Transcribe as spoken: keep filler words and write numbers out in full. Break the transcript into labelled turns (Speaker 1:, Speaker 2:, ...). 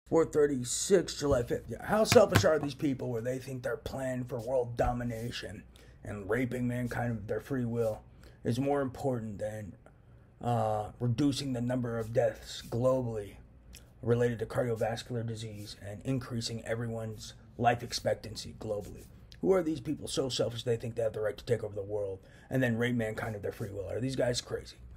Speaker 1: four thirty-six, July fifth. Yeah. How selfish are these people where they think their plan for world domination and raping mankind of their free will is more important than uh, reducing the number of deaths globally related to cardiovascular disease and increasing everyone's life expectancy globally? Who are these people so selfish they think they have the right to take over the world and then rape mankind of their free will? Are these guys crazy?